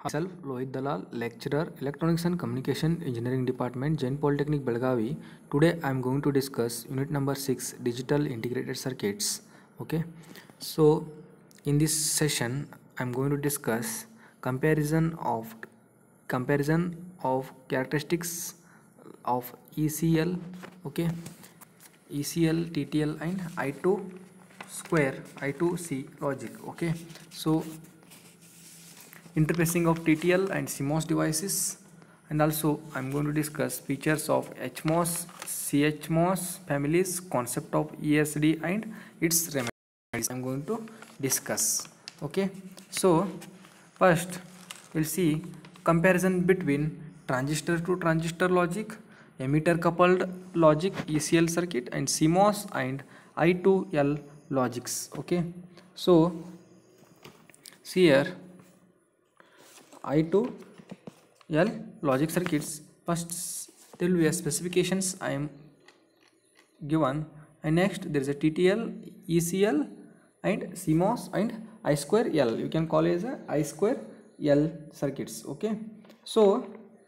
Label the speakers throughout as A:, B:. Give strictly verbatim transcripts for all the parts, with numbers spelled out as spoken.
A: Myself, Lohit Dalal, lecturer, Electronics and Communication Engineering Department, Jain Polytechnic, Belgavi. Today I am going to discuss unit number six, Digital Integrated Circuits. Okay, so in this session I am going to discuss comparison of comparison of characteristics of E C L, okay, E C L, T T L, and I two square, I two C logic. Okay, so interfacing of T T L and C MOS devices, and also I'm going to discuss features of H MOS, C H MOS families, concept of E S D and its remedies I'm going to discuss. Okay, so first we'll see comparison between transistor to transistor logic, emitter coupled logic E C L circuit, and C MOS and I two L logics. Okay, so see here I two L logic circuits. First there will be a specifications I am given, and next there is a T T L, E C L, and C MOS and I square L. You can call it as a I square L circuits. Okay, so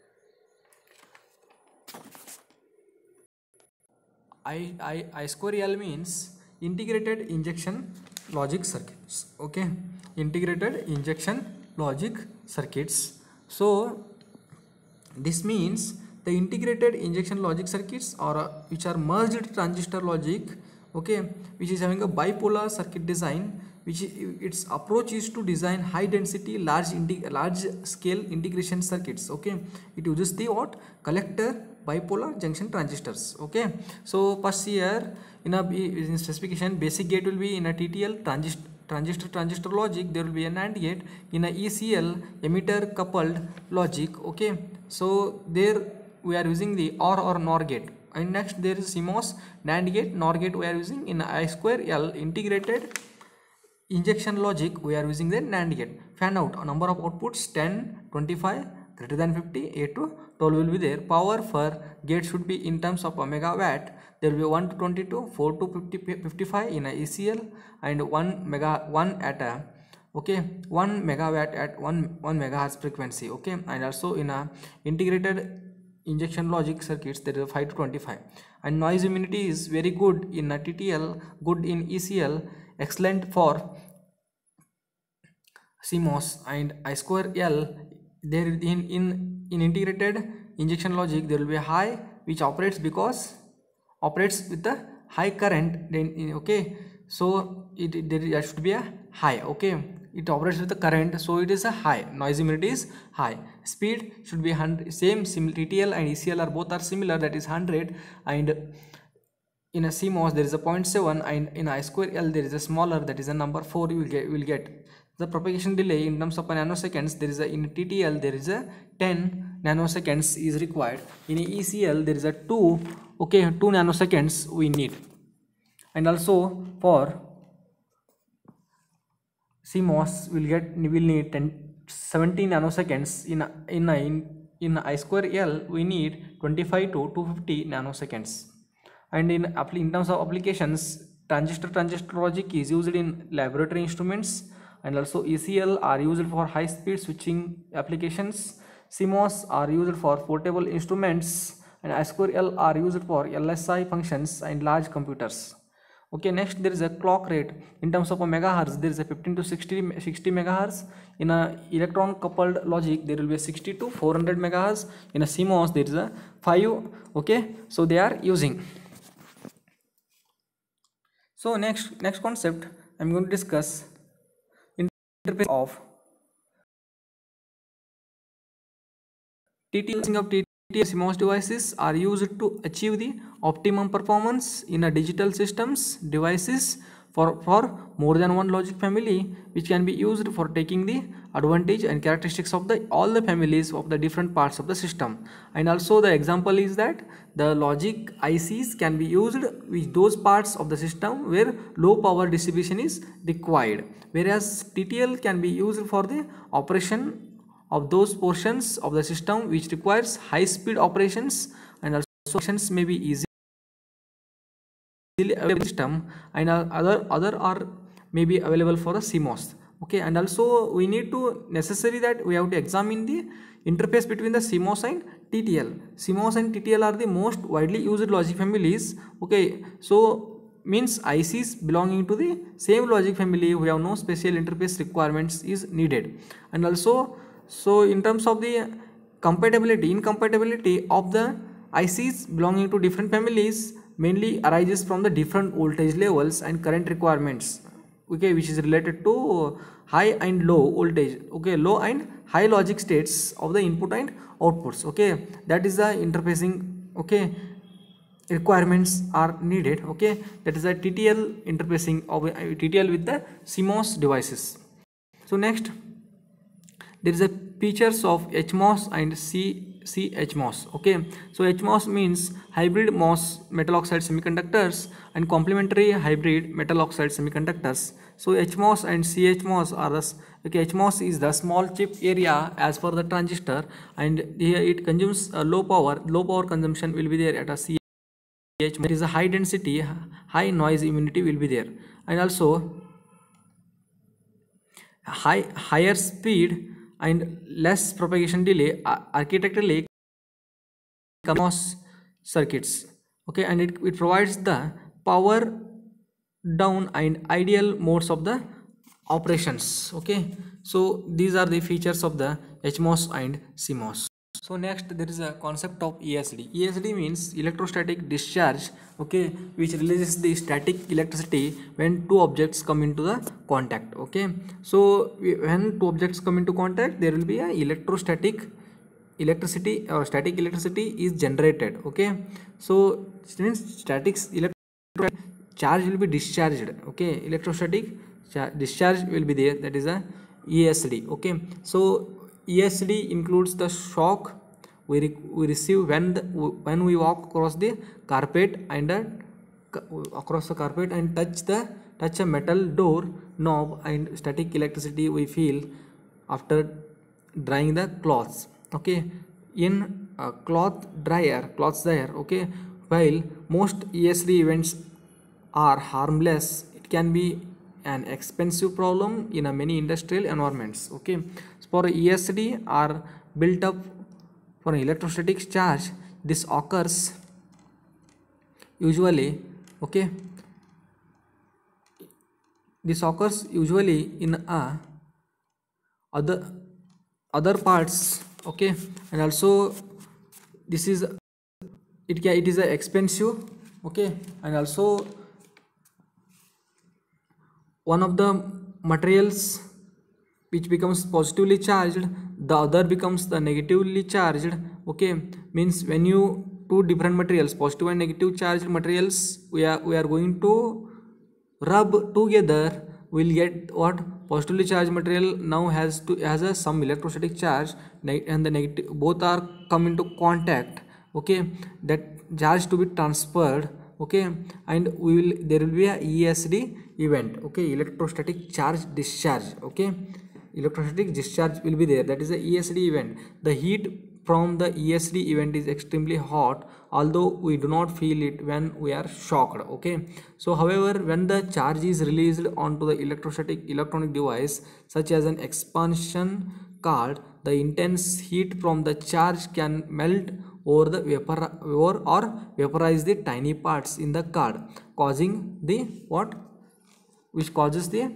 A: I, I, I square L means integrated injection logic circuits. Okay, integrated injection logic circuits. So this means the integrated injection logic circuits are uh, which are merged transistor logic, okay, which is having a bipolar circuit design, which its approach is to design high density large large scale integration circuits. Okay, it uses the what collector bipolar junction transistors. Okay, so first here in a in specification, basic gate will be in a T T L transistor transistor transistor logic, there will be a NAND gate. In a E C L emitter coupled logic, okay, so there we are using the OR or NOR gate. And next there is C MOS NAND gate, NOR gate we are using. In I square L integrated injection logic we are using the NAND gate. Fan out, a number of outputs ten, twenty-five, greater than fifty, eight to twelve will be there. Power for gate should be in terms of a megawatt. There will be one to twenty-two, four to fifty, fifty-five in a E C L, and one mega one at a okay one megawatt at one one megahertz frequency. Okay, and also in a integrated injection logic circuits there is a five to twenty-five, and noise immunity is very good in a T T L, good in E C L, excellent for C MOS and I square L. There in in in integrated injection logic there will be a high which operates because operates with the high current. Then okay, so it, it there should be a high. Okay, it operates with the current, so it is a high. Noise immunity is high. Speed should be one hundred. Same T T L and E C L are both are similar, that is one hundred. And in a C MOS there is a zero point seven, and in I square L there is a smaller, that is a number four. You will get will get the propagation delay in terms of nanoseconds. There is a in T T L there is a ten nanoseconds is required. In E C L there is a two, okay, two nanoseconds we need. And also for C MOS will get will need ten, seventeen nanoseconds. In in in in I square L we need twenty-five to two hundred fifty nanoseconds. And in in terms of applications, transistor transistor logic is used in laboratory instruments, and also E C L are used for high speed switching applications. C MOS are used for portable instruments, and I square L are used for L S I functions and large computers. Okay, next there is a clock rate in terms of a megahertz. There is a fifteen to sixty megahertz. In a electron coupled logic there will be a sixty to four hundred megahertz. In a C MOS there is a five. Okay, so they are using. So next next concept I am going to discuss interface of T T L of T T L C MOS devices are used to achieve the optimum performance in a digital systems devices for, for more than one logic family, which can be used for taking the advantage and characteristics of the all the families of the different parts of the system. And also the example is that the logic I Cs can be used with those parts of the system where low power distribution is required, whereas T T L can be used for the operation of those portions of the system which requires high speed operations, and also operations may be easy available system, and other other are may be available for the C MOS. Okay, and also we need to necessary that we have to examine the interface between the C M O S and T T L. C M O S and T T L are the most widely used logic families. Okay, so means I Cs belonging to the same logic family, we have no special interface requirements is needed. And also, so in terms of the compatibility, incompatibility of the I Cs belonging to different families mainly arises from the different voltage levels and current requirements, okay, which is related to high and low voltage, okay, low and high logic states of the input and outputs. Okay, that is the interfacing, okay, requirements are needed. Okay, that is the T T L interfacing of uh, T T L with the C M O S devices. So next, there is a features of H M O S and C C H M O S. Okay, so H M O S means hybrid M O S metal oxide semiconductors and complementary hybrid metal oxide semiconductors. So H M O S and C H M O S are the, okay, H M O S is the small chip area as per the transistor, and here it consumes a low power. Low power consumption will be there at a C H M O S. There is a high density, high noise immunity will be there, and also high higher speed and less propagation delay architecturally C M O S circuits. Okay, and it, it provides the power down and ideal modes of the operations. Okay, so these are the features of the H M O S and C M O S. So next, there is a concept of E S D. E S D means electrostatic discharge, okay, which releases the static electricity when two objects come into the contact. Okay, so when two objects come into contact, there will be a electrostatic electricity or static electricity is generated. Okay, so means static electrostatic charge will be discharged. Okay, electrostatic discharge will be there, that is a E S D. Okay, so E S D includes the shock we, re we receive when the, when we walk across the carpet and uh, across the carpet and touch the touch a metal door knob, and static electricity we feel after drying the cloths. Okay, in a cloth dryer, cloth dryer. Okay, while most E S D events are harmless, it can be an expensive problem in a many industrial environments. Okay, so for E S D are built up for an electrostatic charge. This occurs usually, okay, this occurs usually in a other other parts. Okay, and also this is it can it is a expensive. Okay, and also one of the materials which becomes positively charged, the other becomes the negatively charged. Okay, means when you two different materials, positive and negative charged materials, we are we are going to rub together, we'll get what? Positively charged material now has to has a some electrostatic charge, and the negative both are come into contact. Okay, that charge to be transferred. Okay, and we will there will be a E S D event. Okay, electrostatic charge discharge. Okay, electrostatic discharge will be there, that is a E S D event. The heat from the E S D event is extremely hot, although we do not feel it when we are shocked. Okay, so however, when the charge is released onto the electrostatic electronic device such as an expansion card, the intense heat from the charge can melt over the vapor or, or vaporize the tiny parts in the card, causing the what which causes the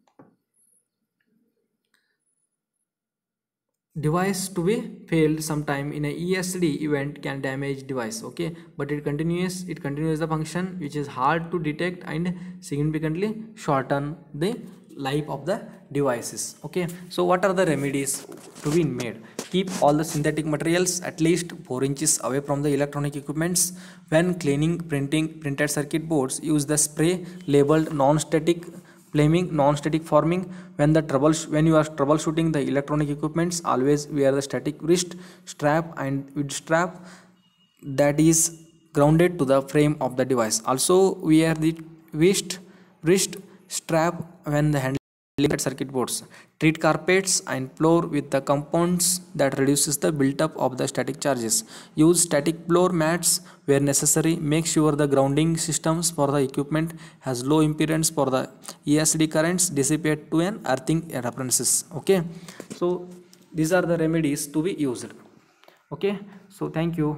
A: device to be failed. Sometime in a E S D event can damage device. Okay, but it continues it continues the function, which is hard to detect and significantly shorten the life of the devices. Okay, so what are the remedies to be made? Keep all the synthetic materials at least four inches away from the electronic equipments. When cleaning printing printed circuit boards, use the spray labeled non-static flaming, non-static forming. When the trouble when you are troubleshooting the electronic equipments, always wear the static wrist strap and with strap that is grounded to the frame of the device. Also wear the wrist wrist strap when the handle limited circuit boards. Treat carpets and floor with the compounds that reduces the build-up of the static charges. Use static floor mats where necessary. Make sure the grounding systems for the equipment has low impedance for the E S D currents dissipate to an earthing appliances. Okay, so these are the remedies to be used. Okay, so thank you.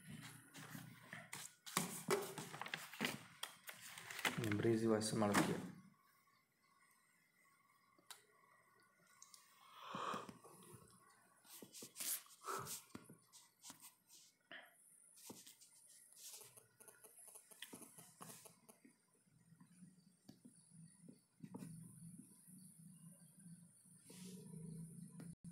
A: Breathy voice ಮಾಡೋಕ್ಕೆ